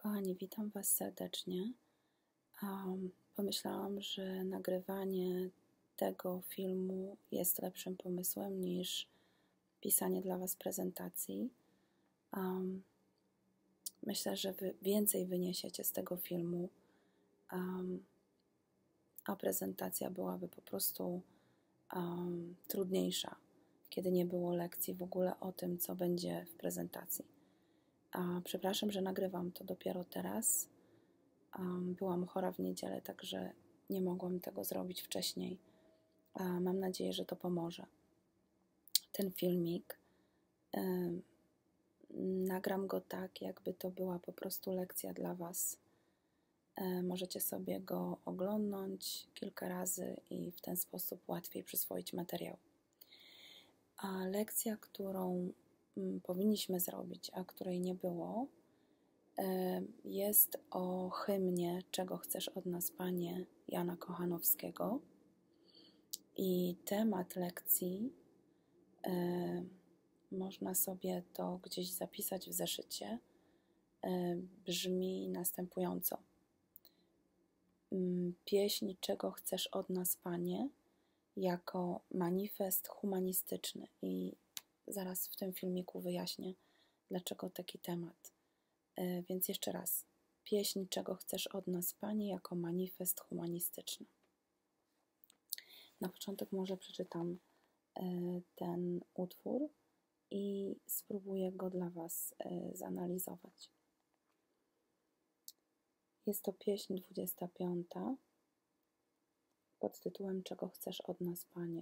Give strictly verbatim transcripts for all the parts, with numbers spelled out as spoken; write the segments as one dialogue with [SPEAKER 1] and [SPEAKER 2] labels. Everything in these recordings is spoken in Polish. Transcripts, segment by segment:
[SPEAKER 1] Kochani, witam Was serdecznie. Um, pomyślałam, że nagrywanie tego filmu jest lepszym pomysłem niż pisanie dla Was prezentacji. Um, myślę, że Wy więcej wyniesiecie z tego filmu, um, a prezentacja byłaby po prostu um, trudniejsza, kiedy nie było lekcji w ogóle o tym, co będzie w prezentacji. A, przepraszam, że nagrywam to dopiero teraz. Um, byłam chora w niedzielę, także nie mogłam tego zrobić wcześniej. A mam nadzieję, że to pomoże. Ten filmik um, nagram go tak, jakby to była po prostu lekcja dla Was. Um, możecie sobie go oglądnąć kilka razy i w ten sposób łatwiej przyswoić materiał. A lekcja, którą um, powinniśmy zrobić, a której nie było, jest o hymnie Czego chcesz od nas, Panie, Jana Kochanowskiego. I temat lekcji, e, można sobie to gdzieś zapisać w zeszycie, e, brzmi następująco. Pieśń Czego chcesz od nas, Panie, jako manifest humanistyczny. I zaraz w tym filmiku wyjaśnię, dlaczego taki temat. Więc jeszcze raz. Pieśń Czego chcesz od nas, Panie, jako manifest humanistyczny. Na początek może przeczytam ten utwór i spróbuję go dla Was zanalizować. Jest to pieśń dwudziesta piąta pod tytułem Czego chcesz od nas, Panie.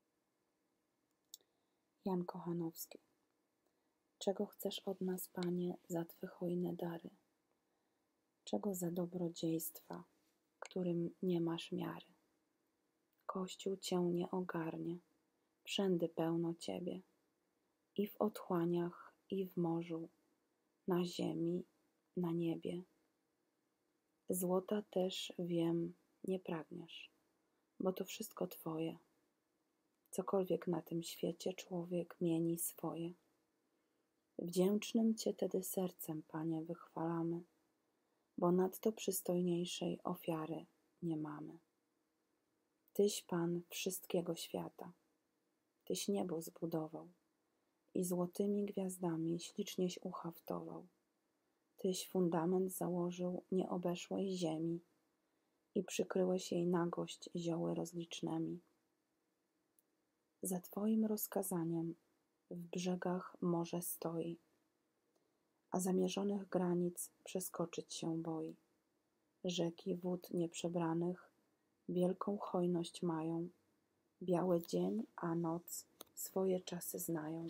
[SPEAKER 1] Jan Kochanowski. Czego chcesz od nas, Panie, za Twe hojne dary? Czego za dobrodziejstwa, którym nie masz miary? Kościół Cię nie ogarnie, wszędy pełno Ciebie, i w otchłaniach, i w morzu, na ziemi, na niebie. Złota też, wiem, nie pragniesz, bo to wszystko Twoje. Cokolwiek na tym świecie człowiek mieni swoje. Wdzięcznym Cię tedy sercem, Panie, wychwalamy, bo nadto przystojniejszej ofiary nie mamy. Tyś Pan wszystkiego świata, Tyś niebo zbudował i złotymi gwiazdami ślicznieś uhaftował. Tyś fundament założył nieobeszłej ziemi i przykryłeś jej nagość zioły rozlicznemi. Za Twoim rozkazaniem w brzegach morze stoi, a zamierzonych granic przeskoczyć się boi. Rzeki wód nieprzebranych wielką hojność mają, biały dzień, a noc swoje czasy znają.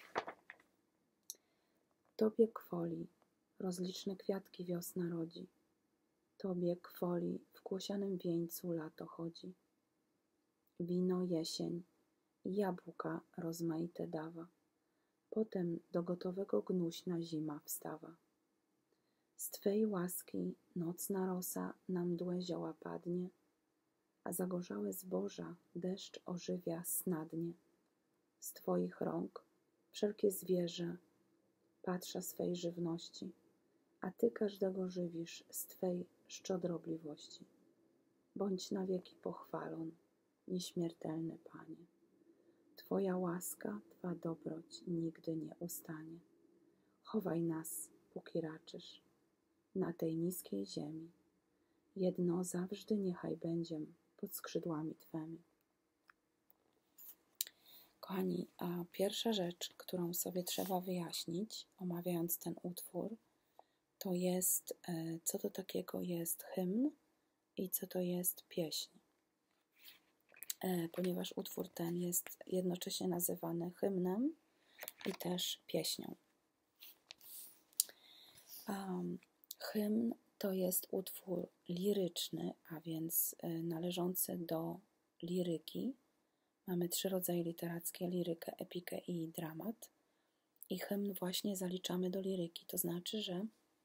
[SPEAKER 1] Tobie kwoli rozliczne kwiatki wiosna rodzi, Tobie kwoli w kłosianym wieńcu lato chodzi. Wino jesień i jabłka rozmaite dawa, potem do gotowego gnuśna zima wstawa. Z Twej łaski nocna rosa na mdłe zioła padnie, a zagorzałe zboża deszcz ożywia snadnie. Z Twoich rąk wszelkie zwierzę patrza swej żywności, a Ty każdego żywisz z Twej szczodrobliwości. Bądź na wieki pochwalon, nieśmiertelny Panie. Twoja łaska, Twa dobroć nigdy nie ustanie. Chowaj nas, póki raczysz, na tej niskiej ziemi. Jedno zawsze niechaj będziem pod skrzydłami Twemi. Kochani, a pierwsza rzecz, którą sobie trzeba wyjaśnić, omawiając ten utwór, to jest, co to takiego jest hymn i co to jest pieśń. Ponieważ utwór ten jest jednocześnie nazywany hymnem i też pieśnią. Um, hymn to jest utwór liryczny, a więc należący do liryki. Mamy trzy rodzaje literackie: lirykę, epikę i dramat. I hymn właśnie zaliczamy do liryki, to znaczy, że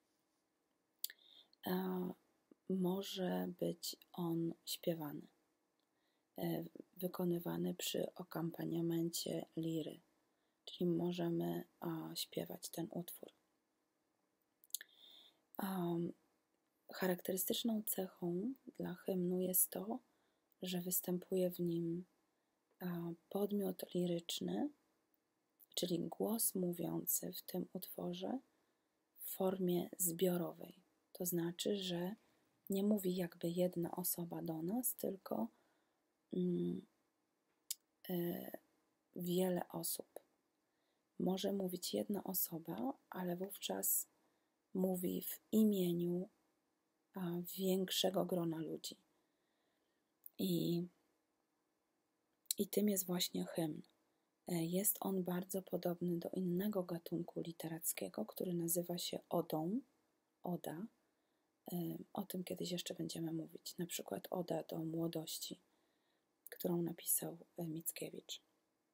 [SPEAKER 1] e, może być on śpiewany, e, wykonywany przy akompaniamencie liry, czyli możemy a, śpiewać ten utwór. Um, charakterystyczną cechą dla hymnu jest to, że występuje w nim podmiot liryczny, czyli głos mówiący w tym utworze w formie zbiorowej. To znaczy, że nie mówi jakby jedna osoba do nas, tylko mm, y, wiele osób. Może mówić jedna osoba, ale wówczas mówi w imieniu a, większego grona ludzi. I, I tym jest właśnie hymn. Jest on bardzo podobny do innego gatunku literackiego, który nazywa się odą, oda. O tym kiedyś jeszcze będziemy mówić. Na przykład Oda do młodości, którą napisał Mickiewicz.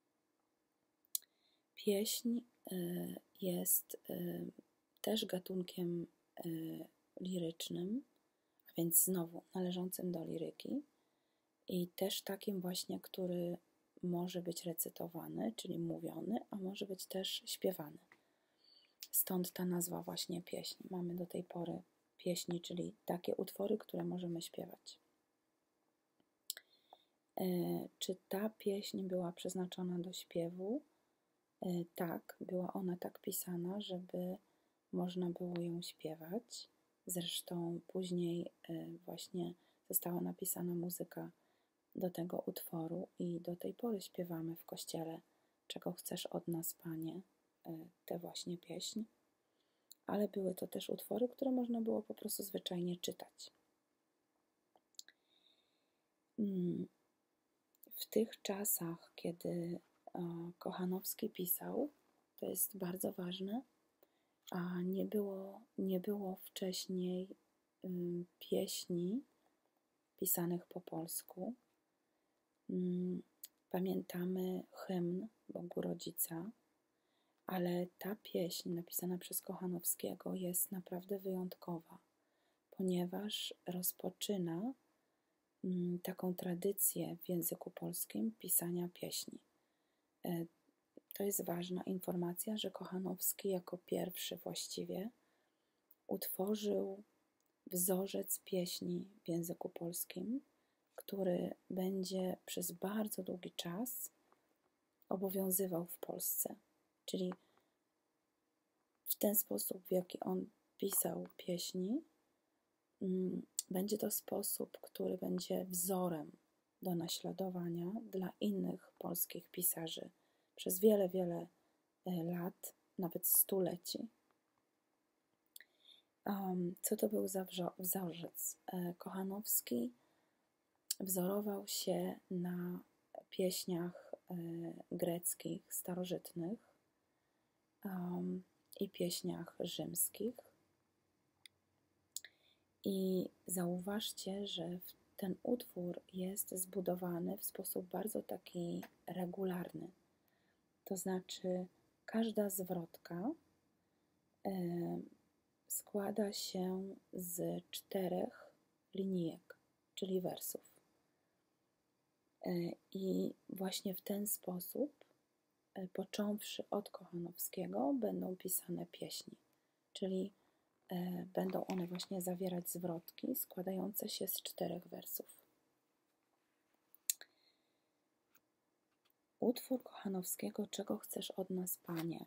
[SPEAKER 1] Pieśń jest też gatunkiem lirycznym, a więc znowu należącym do liryki i też takim właśnie, który może być recytowany, czyli mówiony, a może być też śpiewany. Stąd ta nazwa właśnie pieśń. Mamy do tej pory pieśni, czyli takie utwory, które możemy śpiewać. Czy ta pieśń była przeznaczona do śpiewu? Tak, była ona tak pisana, żeby można było ją śpiewać. Zresztą później właśnie została napisana muzyka do tego utworu i do tej pory śpiewamy w kościele Czego chcesz od nas, Panie, tę właśnie pieśń. Ale były to też utwory, które można było po prostu zwyczajnie czytać. W tych czasach, kiedy Kochanowski pisał, to jest bardzo ważne, a nie było, nie było wcześniej pieśni pisanych po polsku. Pamiętamy hymn Bogu Rodzica, ale ta pieśń napisana przez Kochanowskiego jest naprawdę wyjątkowa, ponieważ rozpoczyna taką tradycję w języku polskim pisania pieśni. To jest ważna informacja, że Kochanowski jako pierwszy właściwie utworzył wzorzec pieśni w języku polskim, który będzie przez bardzo długi czas obowiązywał w Polsce. Czyli w ten sposób, w jaki on pisał pieśni, będzie to sposób, który będzie wzorem do naśladowania dla innych polskich pisarzy przez wiele, wiele lat, nawet stuleci. Co to był za wzorzec? Kochanowski wzorował się na pieśniach greckich, starożytnych i pieśniach rzymskich. I zauważcie, że ten utwór jest zbudowany w sposób bardzo taki regularny. To znaczy każda zwrotka składa się z czterech linijek, czyli wersów. I właśnie w ten sposób, począwszy od Kochanowskiego, będą pisane pieśni, czyli będą one właśnie zawierać zwrotki składające się z czterech wersów. Utwór Kochanowskiego Czego chcesz od nas, Panie?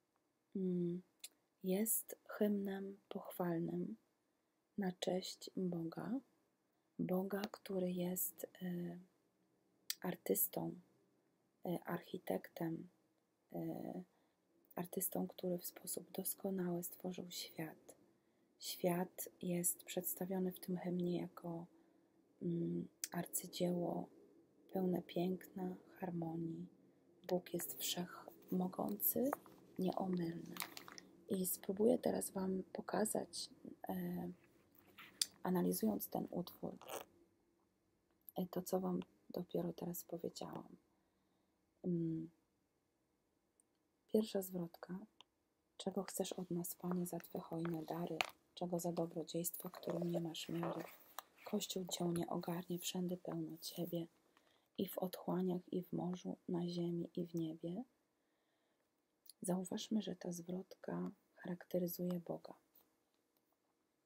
[SPEAKER 1] Jest hymnem pochwalnym na cześć Boga, Boga, który jest artystą, architektem, artystą, który w sposób doskonały stworzył świat. Świat jest przedstawiony w tym hymnie jako arcydzieło pełne piękna, harmonii. Bóg jest wszechmogący, nieomylny. I spróbuję teraz Wam pokazać, e, analizując ten utwór, e, to co Wam dopiero teraz powiedziałam. Mm. Pierwsza zwrotka. Czego chcesz od nas, Panie, za Twe hojne dary? Czego za dobrodziejstwo, którym nie masz miary? Kościół Cię nie ogarnie, wszędy pełno Ciebie. I w otchłaniach, i w morzu, na ziemi, i w niebie. Zauważmy, że ta zwrotka charakteryzuje Boga.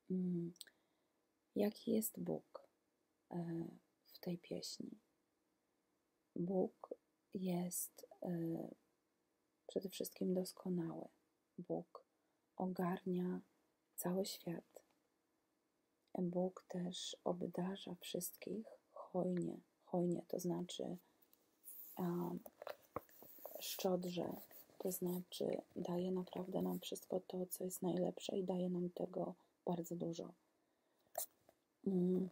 [SPEAKER 1] Jaki jest Bóg w tej pieśni? Bóg jest przede wszystkim doskonały. Bóg ogarnia cały świat. Bóg też obdarza wszystkich hojnie. Hojnie to znaczy um, szczodrze, to znaczy daje naprawdę nam wszystko to, co jest najlepsze i daje nam tego bardzo dużo. Mm.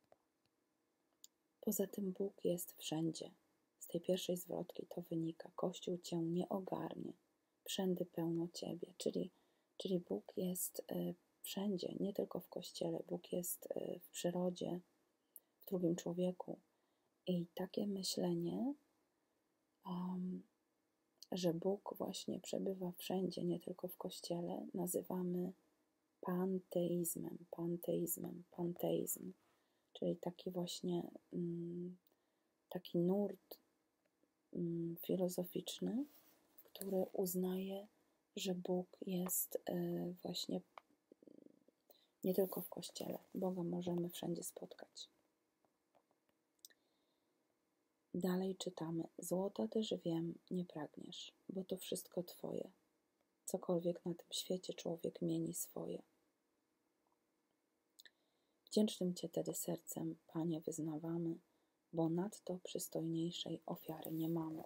[SPEAKER 1] Poza tym Bóg jest wszędzie. Z tej pierwszej zwrotki to wynika. Kościół Cię nie ogarnie. Wszędy pełno Ciebie. Czyli, czyli Bóg jest y, wszędzie, nie tylko w Kościele. Bóg jest y, w przyrodzie, w drugim człowieku. I takie myślenie, um, że Bóg właśnie przebywa wszędzie, nie tylko w Kościele, nazywamy panteizmem, panteizmem, panteizm. Czyli taki właśnie um, taki nurt um, filozoficzny, który uznaje, że Bóg jest y, właśnie nie tylko w Kościele. Boga możemy wszędzie spotkać. Dalej czytamy. Złota też wiem, nie pragniesz, bo to wszystko Twoje. Cokolwiek na tym świecie człowiek mieni swoje. Wdzięcznym Cię tedy sercem, Panie, wyznawamy, bo nadto przystojniejszej ofiary nie mamy.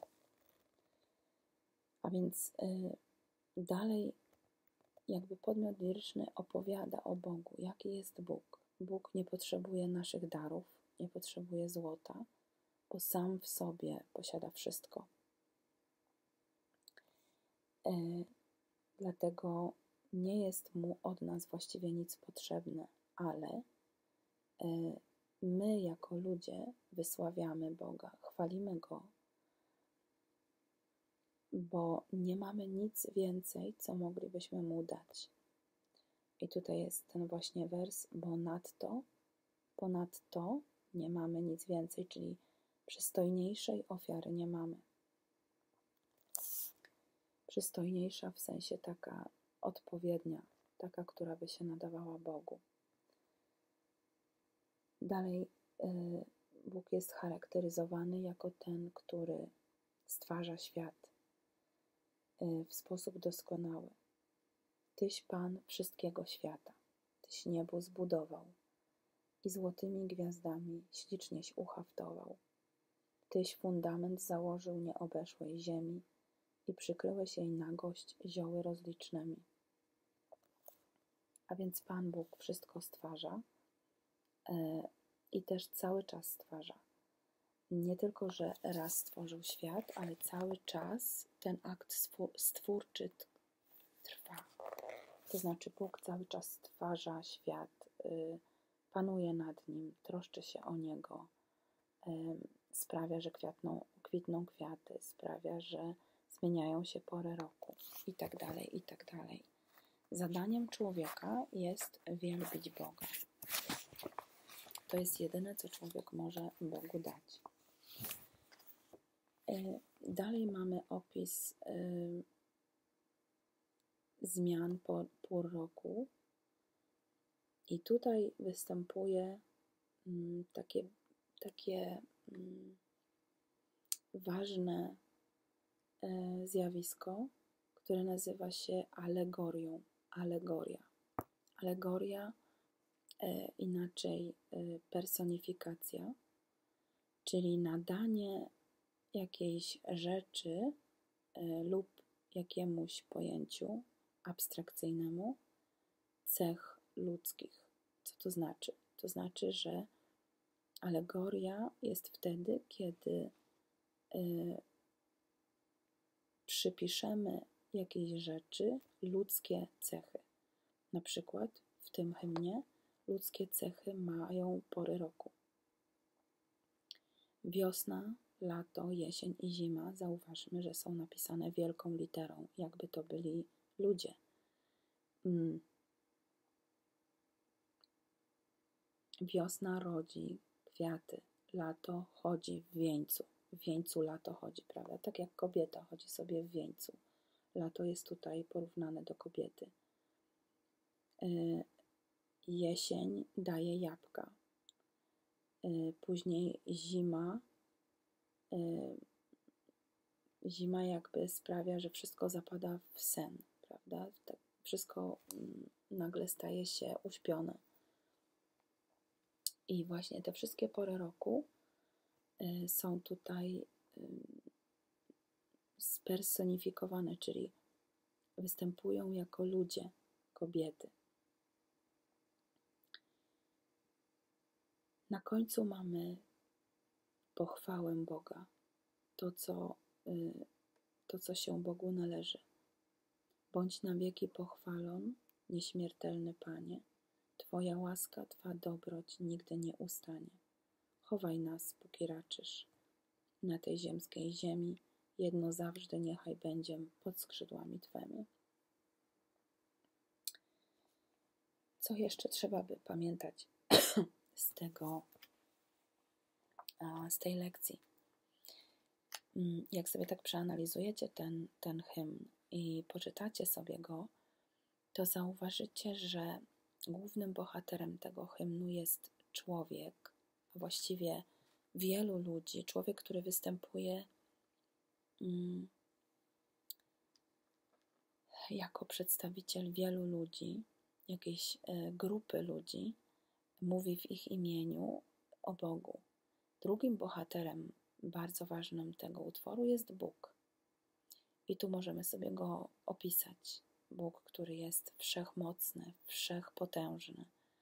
[SPEAKER 1] A więc y, dalej jakby podmiot liryczny opowiada o Bogu. Jaki jest Bóg? Bóg nie potrzebuje naszych darów, nie potrzebuje złota, bo sam w sobie posiada wszystko. Y, dlatego nie jest Mu od nas właściwie nic potrzebne, ale y, my jako ludzie wysławiamy Boga, chwalimy Go, bo nie mamy nic więcej, co moglibyśmy Mu dać. I tutaj jest ten właśnie wers, bo nadto, ponadto nie mamy nic więcej, czyli przystojniejszej ofiary nie mamy. Przystojniejsza w sensie taka odpowiednia, taka, która by się nadawała Bogu. Dalej y, Bóg jest charakteryzowany jako ten, który stwarza świat y, w sposób doskonały. Tyś Pan wszystkiego świata, Tyś niebo zbudował i złotymi gwiazdami ślicznieś uhaftował. Tyś fundament założył nieobeszłej ziemi i przykryłeś jej nagość zioły rozlicznymi. A więc Pan Bóg wszystko stwarza yy, i też cały czas stwarza. Nie tylko, że raz stworzył świat, ale cały czas ten akt stwórczy trwa. To znaczy Bóg cały czas stwarza świat, yy, panuje nad nim, troszczy się o niego, yy, sprawia, że kwiatną, kwitną kwiaty, sprawia, że zmieniają się pory roku i tak dalej, i tak dalej. Zadaniem człowieka jest wielbić Boga. To jest jedyne, co człowiek może Bogu dać. Yy, dalej mamy opis yy, zmian po pół roku. I tutaj występuje mm, takie, takie mm, ważne e, zjawisko, które nazywa się alegorią. Alegoria. Alegoria, e, inaczej e, personifikacja, czyli nadanie jakiejś rzeczy e, lub jakiemuś pojęciu abstrakcyjnemu cech ludzkich. Co to znaczy? To znaczy, że alegoria jest wtedy, kiedy y, przypiszemy jakiejś rzeczy ludzkie cechy. Na przykład w tym hymnie ludzkie cechy mają pory roku. Wiosna, lato, jesień i zima, zauważmy, że są napisane wielką literą, jakby to byli ludzie. Mm. Wiosna rodzi kwiaty, lato chodzi w wieńcu. W wieńcu lato chodzi, prawda? Tak jak kobieta chodzi sobie w wieńcu. Lato jest tutaj porównane do kobiety. jesień daje jabłka, później zima, zima jakby sprawia, że wszystko zapada w sen, prawda? Tak, wszystko nagle staje się uśpione. I właśnie te wszystkie pory roku są tutaj spersonifikowane, czyli występują jako ludzie, kobiety. Na końcu mamy pochwałę Boga, to co, to, co się Bogu należy. Bądź na wieki pochwalon, nieśmiertelny Panie, Twoja łaska, Twa dobroć nigdy nie ustanie. Chowaj nas, póki raczysz. Na tej ziemskiej ziemi jedno zawsze niechaj będzie pod skrzydłami Twemi. Co jeszcze trzeba by pamiętać z tego, z tej lekcji? Jak sobie tak przeanalizujecie ten, ten hymn i poczytacie sobie go, to zauważycie, że głównym bohaterem tego hymnu jest człowiek, a właściwie wielu ludzi, człowiek, który występuje mm, jako przedstawiciel wielu ludzi, jakiejś y, grupy ludzi, mówi w ich imieniu o Bogu. Drugim bohaterem bardzo ważnym tego utworu jest Bóg. I tu możemy sobie go opisać. Bóg, który jest wszechmocny, wszechpotężny.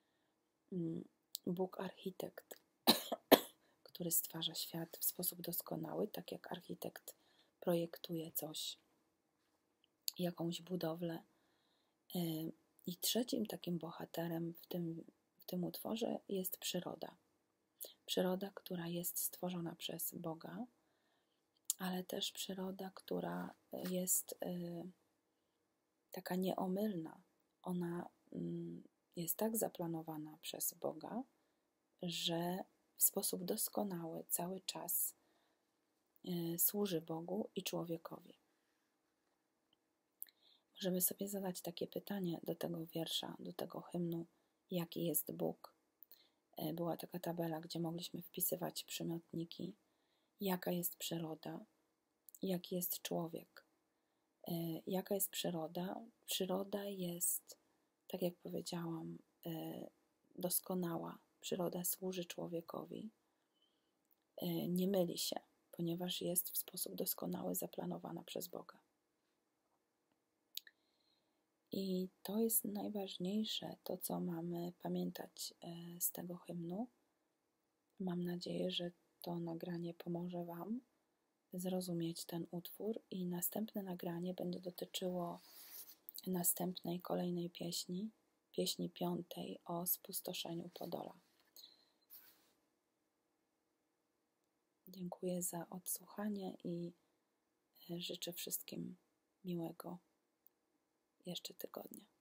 [SPEAKER 1] Bóg architekt, który stwarza świat w sposób doskonały, tak jak architekt projektuje coś, jakąś budowlę. I trzecim takim bohaterem w tym, w tym utworze jest przyroda. Przyroda, która jest stworzona przez Boga, ale też przyroda, która jest y, taka nieomylna. Ona y, jest tak zaplanowana przez Boga, że w sposób doskonały cały czas y, służy Bogu i człowiekowi. Możemy sobie zadać takie pytanie do tego wiersza, do tego hymnu, jaki jest Bóg. Y, była taka tabela, gdzie mogliśmy wpisywać przymiotniki, jaka jest przyroda, jaki jest człowiek. Y, jaka jest przyroda? Przyroda jest, tak jak powiedziałam, y, doskonała. Przyroda służy człowiekowi. Y, nie myli się, ponieważ jest w sposób doskonały zaplanowana przez Boga. I to jest najważniejsze, to co mamy pamiętać y, z tego hymnu. Mam nadzieję, że to nagranie pomoże Wam zrozumieć ten utwór i następne nagranie będzie dotyczyło następnej, kolejnej pieśni, pieśni piątej o spustoszeniu Podola. Dziękuję za odsłuchanie i życzę wszystkim miłego jeszcze tygodnia.